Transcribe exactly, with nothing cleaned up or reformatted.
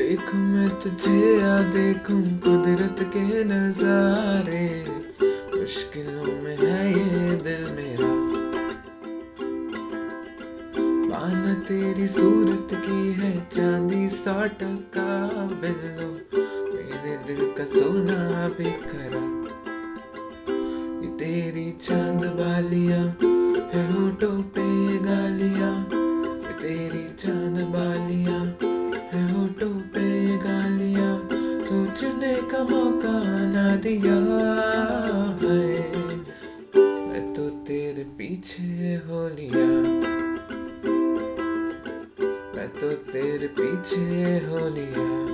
देखूं मैं तुझे या देखूं कुदरत के नजारे, मुश्किलों में है ये दिल मेरा। माना तेरी सूरत की है चांदी सौ टका, बिल्लो मेरे दिल का सोना बेकरा। ये तेरी चांद बालियां है होठों पे गालियां, ये तेरी चांद बालियां है होठों पे गालियां, सोचने का मौका ना दिया है। मैं तो तेरे पीछे हो लिया, मैं तो तेरे पीछे हो लिया।